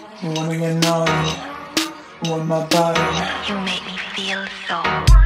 I wanna get naughty. Want my body. You make me feel so.